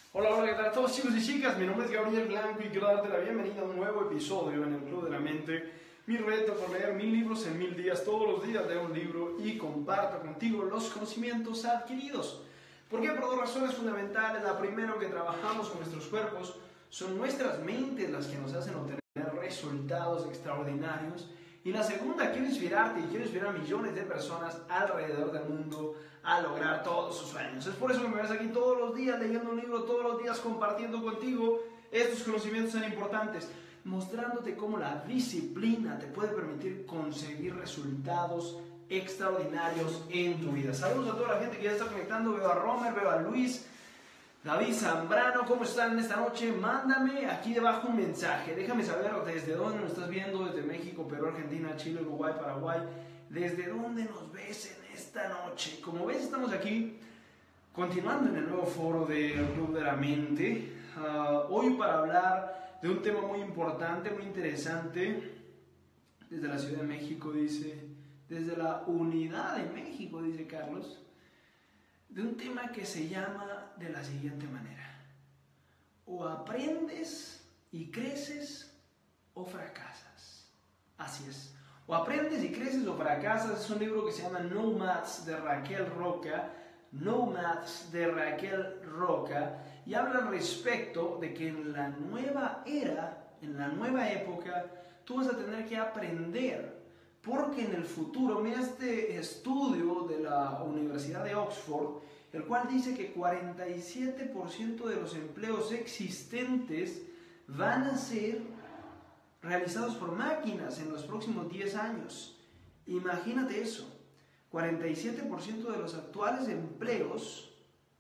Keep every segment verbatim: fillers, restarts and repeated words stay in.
Hola, hola, ¿qué tal a todos chicos y chicas? Mi nombre es Gabriel Blanco y quiero darte la bienvenida a un nuevo episodio en el Club de la Mente. Mi reto por leer mil libros en mil días. Todos los días leo un libro y comparto contigo los conocimientos adquiridos. ¿Por qué? Por dos razones fundamentales. La primera, que trabajamos con nuestros cuerpos, son nuestras mentes las que nos hacen obtener resultados extraordinarios. Y la segunda, quiero inspirarte y quiero inspirar a millones de personas alrededor del mundo a lograr todos sus sueños. Es por eso que me ves aquí todos los días leyendo un libro, todos los días compartiendo contigo estos conocimientos tan importantes, mostrándote cómo la disciplina te puede permitir conseguir resultados extraordinarios en tu vida. Saludos a toda la gente que ya está conectando. Veo a Romer, veo a Luis, David Zambrano. ¿Cómo están esta noche? Mándame aquí debajo un mensaje. Déjame saber desde dónde nos estás viendo, desde México, Perú, Argentina, Chile, Uruguay, Paraguay. ¿Desde dónde nos ves en esta noche? Como ves, estamos aquí continuando en el nuevo foro del Club de la Mente. Uh, hoy para hablar de un tema muy importante, muy interesante. Desde la Ciudad de México, dice. Desde la Unidad de México, dice Carlos. De un tema que se llama de la siguiente manera: o aprendes y creces o fracasas. Así es, o aprendes y creces o fracasas. Es un libro que se llama Nomads de Raquel Roca, Nomads de Raquel Roca, y habla al respecto de que en la nueva era, en la nueva época, tú vas a tener que aprender. Porque en el futuro, mira este estudio de la Universidad de Oxford, el cual dice que cuarenta y siete por ciento de los empleos existentes van a ser realizados por máquinas en los próximos diez años. Imagínate eso, cuarenta y siete por ciento de los actuales empleos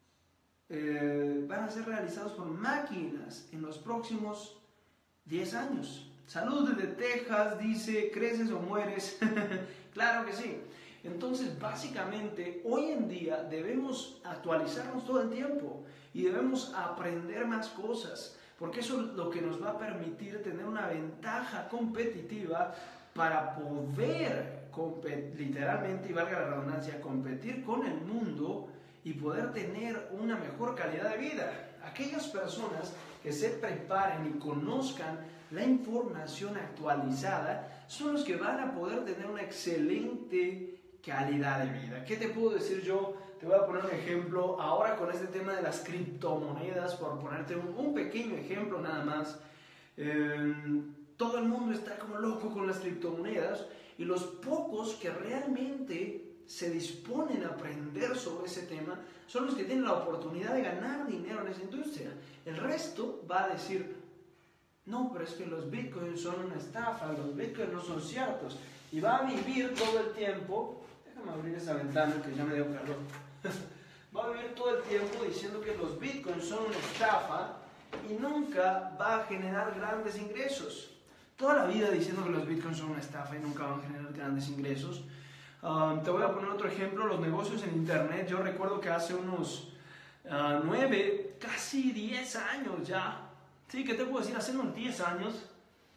eh, van a ser realizados por máquinas en los próximos diez años. Saludos desde Texas, dice, ¿creces o mueres? Claro que sí. Entonces, básicamente, hoy en día debemos actualizarnos todo el tiempo y debemos aprender más cosas, porque eso es lo que nos va a permitir tener una ventaja competitiva para poder, literalmente, y valga la redundancia, competir con el mundo y poder tener una mejor calidad de vida. Aquellas personas que se preparen y conozcan la información actualizada son los que van a poder tener una excelente calidad de vida. ¿Qué te puedo decir yo? Te voy a poner un ejemplo ahora con este tema de las criptomonedas, por ponerte un, un pequeño ejemplo nada más. Eh, todo el mundo está como loco con las criptomonedas y los pocos que realmente se disponen a aprender sobre ese tema son los que tienen la oportunidad de ganar dinero en esa industria. El resto va a decir: no, pero es que los bitcoins son una estafa, los bitcoins no son ciertos. Y va a vivir todo el tiempo, déjame abrir esa ventana que ya me dio calor, va a vivir todo el tiempo diciendo que los bitcoins son una estafa y nunca va a generar grandes ingresos. Toda la vida diciendo que los bitcoins son una estafa y nunca van a generar grandes ingresos. Um, te voy a poner otro ejemplo, los negocios en internet. Yo recuerdo que hace unos uh, nueve, casi diez años ya, sí, ¿qué te puedo decir? Hace unos diez años,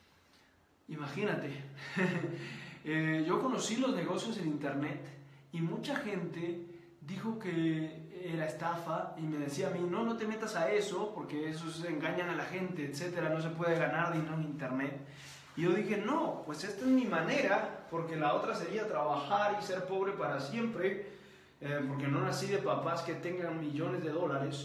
imagínate, eh, yo conocí los negocios en internet y mucha gente dijo que era estafa y me decía a mí: no, no te metas a eso porque esos engañan a la gente, etcétera, no se puede ganar dinero en internet. Y yo dije: no, pues esta es mi manera, porque la otra sería trabajar y ser pobre para siempre, eh, porque no nací de papás que tengan millones de dólares.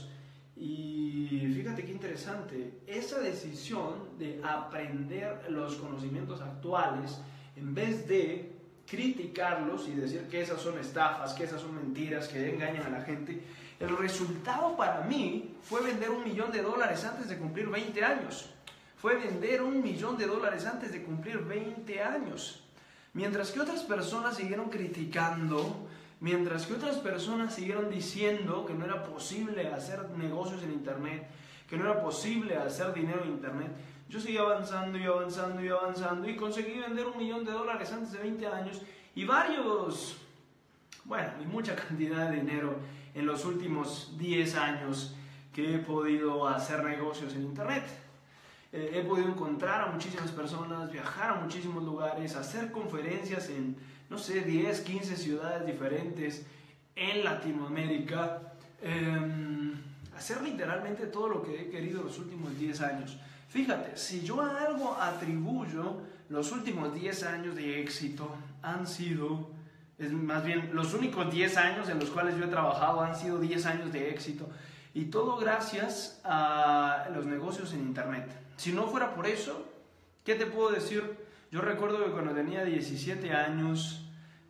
Y fíjate qué interesante, esa decisión de aprender los conocimientos actuales, en vez de criticarlos y decir que esas son estafas, que esas son mentiras, que engañan a la gente, el resultado para mí fue vender un millón de dólares antes de cumplir veinte años. Fue vender un millón de dólares antes de cumplir veinte años. Mientras que otras personas siguieron criticando, mientras que otras personas siguieron diciendo que no era posible hacer negocios en internet, que no era posible hacer dinero en internet, yo seguí avanzando y avanzando y avanzando y conseguí vender un millón de dólares antes de veinte años y varios, bueno, y mucha cantidad de dinero en los últimos diez años que he podido hacer negocios en internet. Eh, he podido encontrar a muchísimas personas, viajar a muchísimos lugares, hacer conferencias en, no sé, diez, quince ciudades diferentes en Latinoamérica. Eh, hacer literalmente todo lo que he querido los últimos diez años. Fíjate, si yo a algo atribuyo los últimos diez años de éxito, han sido, es más bien, los únicos diez años en los cuales yo he trabajado han sido diez años de éxito. Y todo gracias a los negocios en internet. Si no fuera por eso, ¿qué te puedo decir? Yo recuerdo que cuando tenía diecisiete años,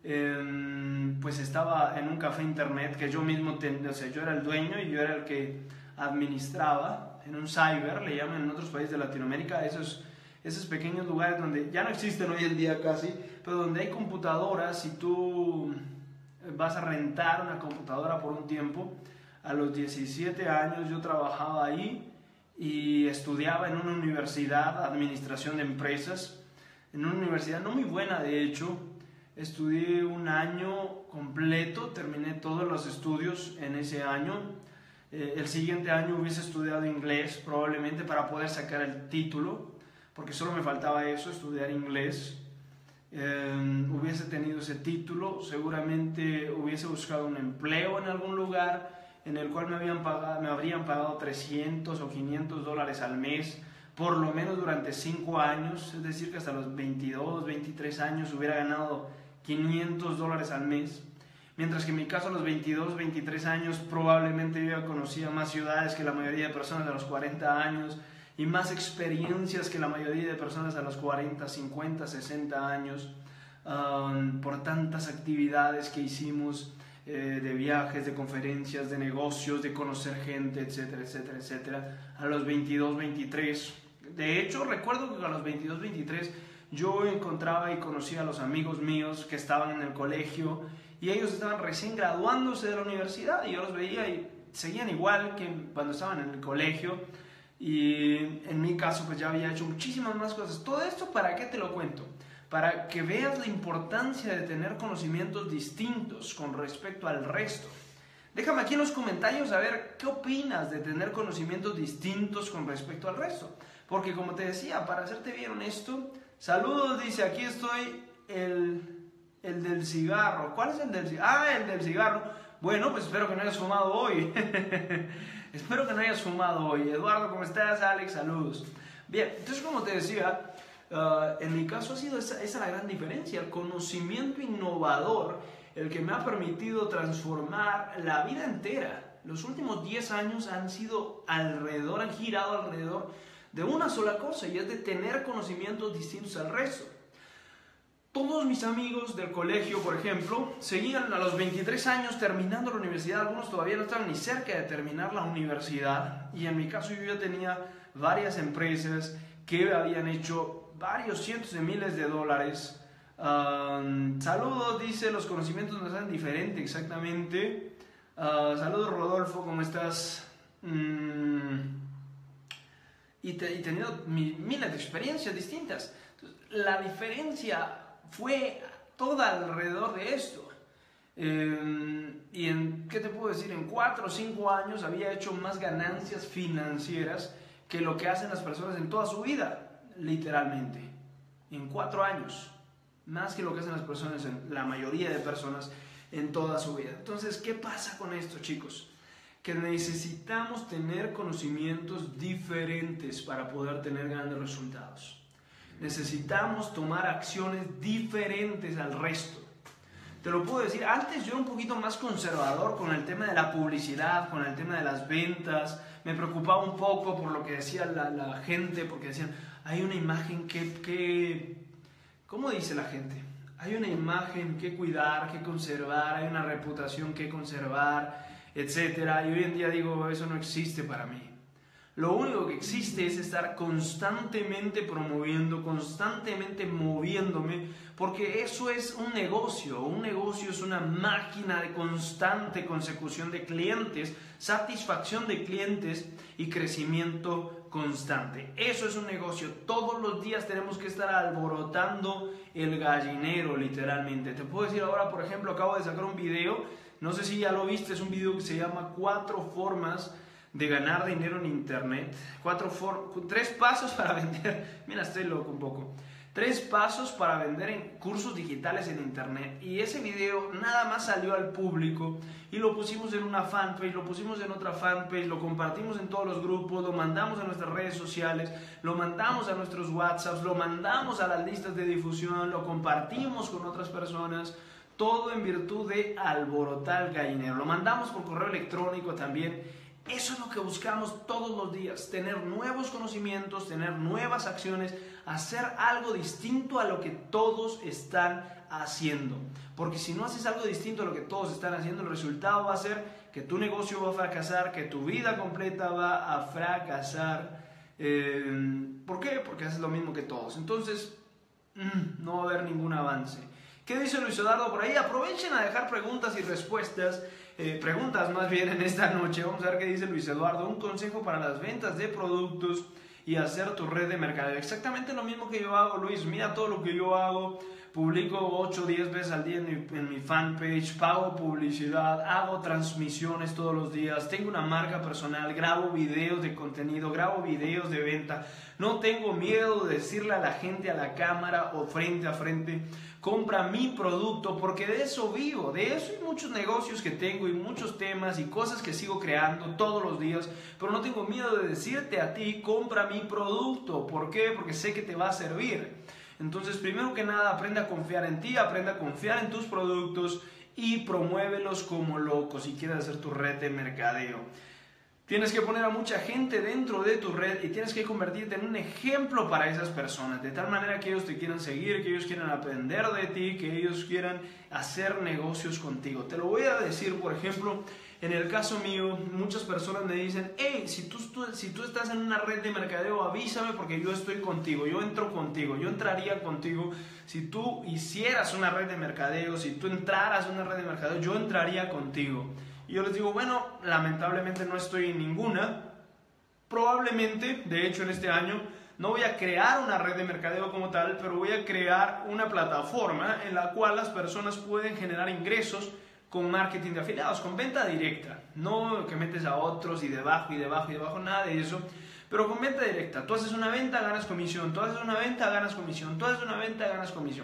eh, pues estaba en un café internet que yo mismo, ten, o sea, yo era el dueño y yo era el que administraba, en un cyber, le llaman en otros países de Latinoamérica, esos, esos pequeños lugares donde ya no existen hoy en día casi, pero donde hay computadoras y tú vas a rentar una computadora por un tiempo. A los diecisiete años yo trabajaba ahí y estudiaba en una universidad, administración de empresas, en una universidad no muy buena de hecho. Estudié un año completo, terminé todos los estudios en ese año. Eh, el siguiente año hubiese estudiado inglés probablemente para poder sacar el título, porque solo me faltaba eso, estudiar inglés. Eh, hubiese tenido ese título, seguramente hubiese buscado un empleo en algún lugar en el cual me, habían pagado, me habrían pagado trescientos o quinientos dólares al mes, por lo menos durante cinco años, es decir, que hasta los veintidós, veintitrés años hubiera ganado quinientos dólares al mes, mientras que en mi caso a los veintidós, veintitrés años probablemente yo ya conocía más ciudades que la mayoría de personas a los cuarenta años y más experiencias que la mayoría de personas a los cuarenta, cincuenta, sesenta años, um, por tantas actividades que hicimos, eh, de viajes, de conferencias, de negocios, de conocer gente, etcétera, etcétera, etcétera, a los veintidós, veintitrés. De hecho, recuerdo que a los veintidós, veintitrés yo encontraba y conocía a los amigos míos que estaban en el colegio y ellos estaban recién graduándose de la universidad y yo los veía y seguían igual que cuando estaban en el colegio. Y en mi caso pues ya había hecho muchísimas más cosas. Todo esto, ¿para qué te lo cuento? Para que veas la importancia de tener conocimientos distintos con respecto al resto. Déjame aquí en los comentarios a ver qué opinas de tener conocimientos distintos con respecto al resto. Porque como te decía, para serte bien honesto, saludos, dice, aquí estoy, el, el del cigarro. ¿Cuál es el del cigarro? Ah, el del cigarro. Bueno, pues espero que no hayas fumado hoy. Espero que no hayas fumado hoy. Eduardo, ¿cómo estás? Alex, saludos. Bien, entonces como te decía, uh, en mi caso ha sido esa, esa la gran diferencia, el conocimiento innovador, el que me ha permitido transformar la vida entera. Los últimos diez años han sido alrededor, han girado alrededor de una sola cosa, y es de tener conocimientos distintos al resto. Todos mis amigos del colegio, por ejemplo, seguían a los veintitrés años terminando la universidad. Algunos todavía no estaban ni cerca de terminar la universidad. Y en mi caso yo ya tenía varias empresas que habían hecho varios cientos de miles de dólares. Um, saludos, dice, los conocimientos nos hacen diferente, exactamente. Uh, saludos, Rodolfo, ¿cómo estás? Mm, y, te, y tenido mi, miles de experiencias distintas. Entonces, la diferencia fue toda alrededor de esto. Eh, y en, ¿qué te puedo decir? En cuatro o cinco años había hecho más ganancias financieras que lo que hacen las personas en toda su vida, literalmente. En cuatro años, más que lo que hacen las personas, en, la mayoría de personas, en toda su vida. Entonces, ¿qué pasa con esto, chicos? Que necesitamos tener conocimientos diferentes para poder tener grandes resultados. Necesitamos tomar acciones diferentes al resto. Te lo puedo decir, antes yo era un poquito más conservador con el tema de la publicidad, con el tema de las ventas. Me preocupaba un poco por lo que decía la, la gente, porque decían, hay una imagen que, que... ¿Cómo dice la gente? Hay una imagen que cuidar, que conservar, hay una reputación que conservar, etcétera. Y hoy en día digo, eso no existe para mí. Lo único que existe es estar constantemente promoviendo, constantemente moviéndome, porque eso es un negocio. Un negocio es una máquina de constante consecución de clientes, satisfacción de clientes y crecimiento constante. Eso es un negocio. Todos los días tenemos que estar alborotando el gallinero, literalmente. Te puedo decir ahora, por ejemplo, acabo de sacar un video, no sé si ya lo viste, es un video que se llama Cuatro formas de ganar dinero en internet. Cuatro for tres pasos para vender. Mira, estoy loco un poco. Tres pasos para vender en cursos digitales en internet. Y ese video nada más salió al público y lo pusimos en una fanpage, lo pusimos en otra fanpage, lo compartimos en todos los grupos, lo mandamos a nuestras redes sociales, lo mandamos a nuestros WhatsApps, lo mandamos a las listas de difusión, lo compartimos con otras personas. Todo en virtud de alborotar el gallinero. Lo mandamos por correo electrónico también. Eso es lo que buscamos todos los días, tener nuevos conocimientos, tener nuevas acciones, hacer algo distinto a lo que todos están haciendo. Porque si no haces algo distinto a lo que todos están haciendo, el resultado va a ser que tu negocio va a fracasar, que tu vida completa va a fracasar. Eh, ¿Por qué? Porque haces lo mismo que todos. Entonces, mmm, no va a haber ningún avance. ¿Qué dice Luis Eduardo por ahí? Aprovechen a dejar preguntas y respuestas. Eh, preguntas más bien en esta noche. Vamos a ver qué dice Luis Eduardo. Un consejo para las ventas de productos y hacer tu red de mercadeo. Exactamente lo mismo que yo hago, Luis. Mira todo lo que yo hago. Publico ocho o diez veces al día en mi, en mi fanpage. Pago publicidad. Hago transmisiones todos los días. Tengo una marca personal. Grabo videos de contenido. Grabo videos de venta. No tengo miedo de decirle a la gente a la cámara o frente a frente: compra mi producto, porque de eso vivo, de eso hay muchos negocios que tengo y muchos temas y cosas que sigo creando todos los días, pero no tengo miedo de decirte a ti: compra mi producto. ¿Por qué? Porque sé que te va a servir. Entonces, primero que nada, aprende a confiar en ti, aprende a confiar en tus productos y promuévelos como loco si quieres hacer tu red de mercadeo. Tienes que poner a mucha gente dentro de tu red y tienes que convertirte en un ejemplo para esas personas, de tal manera que ellos te quieran seguir, que ellos quieran aprender de ti, que ellos quieran hacer negocios contigo. Te lo voy a decir, por ejemplo, en el caso mío, muchas personas me dicen: hey, si tú, tú, si tú estás en una red de mercadeo, avísame porque yo estoy contigo, yo entro contigo, yo entraría contigo. Si tú hicieras una red de mercadeo, si tú entraras en una red de mercadeo, yo entraría contigo. Y yo les digo: bueno, lamentablemente no estoy en ninguna. Probablemente, de hecho en este año, no voy a crear una red de mercadeo como tal, pero voy a crear una plataforma en la cual las personas pueden generar ingresos con marketing de afiliados, con venta directa. No que metes a otros y debajo y debajo y debajo, nada de eso. Pero con venta directa. Tú haces una venta, ganas comisión. Tú haces una venta, ganas comisión. Tú haces una venta, ganas comisión.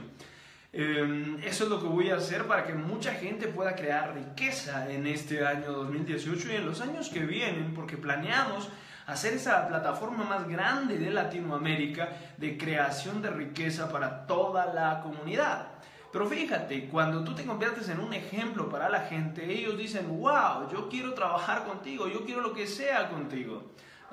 Eh, eso es lo que voy a hacer para que mucha gente pueda crear riqueza en este año dos mil dieciocho y en los años que vienen, porque planeamos hacer esa plataforma más grande de Latinoamérica de creación de riqueza para toda la comunidad. Pero fíjate, cuando tú te conviertes en un ejemplo para la gente, ellos dicen: wow, yo quiero trabajar contigo, yo quiero lo que sea contigo.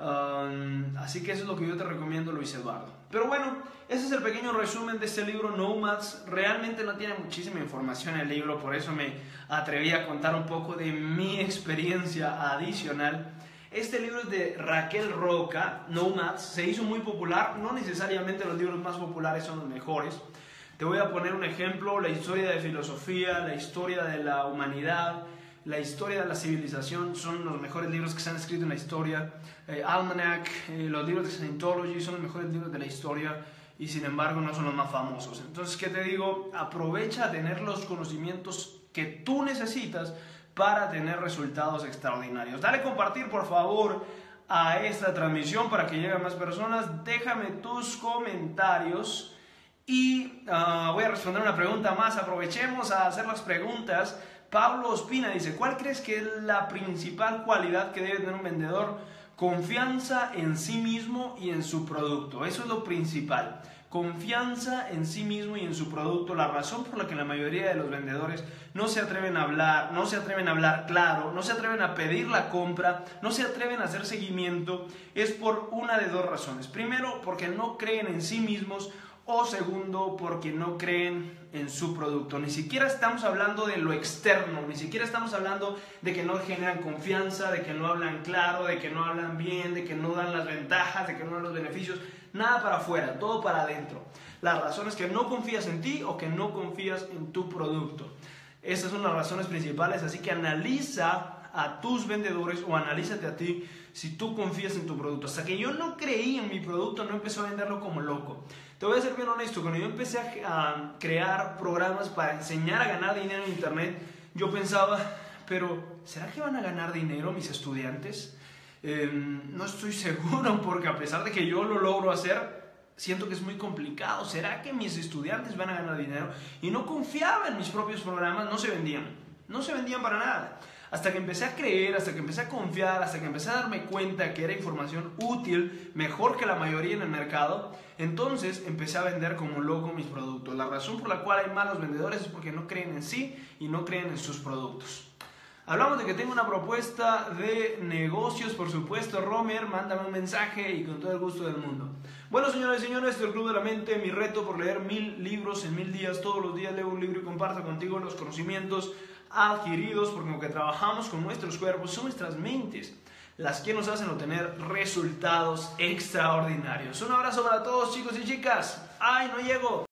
Um, así que eso es lo que yo te recomiendo, Luis Eduardo. Pero bueno, ese es el pequeño resumen de este libro, Nomads. Realmente no tiene muchísima información el libro, por eso me atreví a contar un poco de mi experiencia adicional. Este libro es de Raquel Roca, Nomads. Se hizo muy popular. No necesariamente los libros más populares son los mejores. Te voy a poner un ejemplo: la historia de filosofía, la historia de la humanidad, la historia de la civilización son los mejores libros que se han escrito en la historia. Eh, Almanac, eh, los libros de Scientology son los mejores libros de la historia y sin embargo no son los más famosos. Entonces, ¿qué te digo? Aprovecha a tener los conocimientos que tú necesitas para tener resultados extraordinarios. Dale compartir, por favor, a esta transmisión para que lleguen más personas. Déjame tus comentarios y uh, voy a responder una pregunta más. Aprovechemos a hacer las preguntas. Pablo Ospina dice: ¿cuál crees que es la principal cualidad que debe tener un vendedor? Confianza en sí mismo y en su producto. Eso es lo principal. Confianza en sí mismo y en su producto. La razón por la que la mayoría de los vendedores no se atreven a hablar, no se atreven a hablar claro, no se atreven a pedir la compra, no se atreven a hacer seguimiento, es por una de dos razones. Primero, porque no creen en sí mismos, o segundo, porque no creen en su producto. Ni siquiera estamos hablando de lo externo, ni siquiera estamos hablando de que no generan confianza, de que no hablan claro, de que no hablan bien, de que no dan las ventajas, de que no dan los beneficios. Nada para afuera, todo para adentro. La razón es que no confías en ti o que no confías en tu producto. Esas son las razones principales, así que analiza a tus vendedores o analízate a ti si tú confías en tu producto. Hasta que yo no creí en mi producto, no empecé a venderlo como loco. Te voy a ser bien honesto, cuando yo empecé a, a crear programas para enseñar a ganar dinero en internet, yo pensaba: pero ¿será que van a ganar dinero mis estudiantes? Eh, no estoy seguro, porque a pesar de que yo lo logro hacer, siento que es muy complicado. ¿Será que mis estudiantes van a ganar dinero? Y no confiaba en mis propios programas, no se vendían. No se vendían para nada. Hasta que empecé a creer, hasta que empecé a confiar, hasta que empecé a darme cuenta que era información útil, mejor que la mayoría en el mercado, entonces empecé a vender como loco mis productos. La razón por la cual hay malos vendedores es porque no creen en sí y no creen en sus productos. Hablamos de que tengo una propuesta de negocios, por supuesto. Romer, mándame un mensaje y con todo el gusto del mundo. Bueno, señores y señores, este es el Club de la Mente, mi reto por leer mil libros en mil días. Todos los días leo un libro y comparto contigo los conocimientos adquiridos, porque aunque trabajamos con nuestros cuerpos, son nuestras mentes las que nos hacen obtener resultados extraordinarios. Un abrazo para todos, chicos y chicas. ¡Ay, no llego!